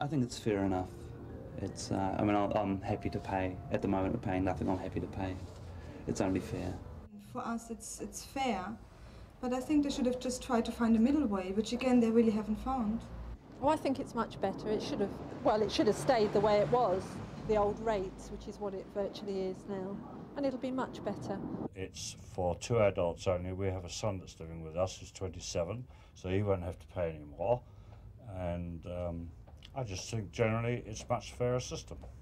I think it's fair enough. It's, I mean, I'm happy to pay. At the moment, we're paying nothing. I'm happy to pay. It's only fair. For us, it's fair, but I think they should have just tried to find a middle way, which again they really haven't found. Oh, I think it's much better. It should have stayed the way it was, the old rates, which is what it virtually is now, and it'll be much better. It's for 2 adults only. We have a son that's living with us, who's 27, so he won't have to pay any more. And I just think generally it's a much fairer system.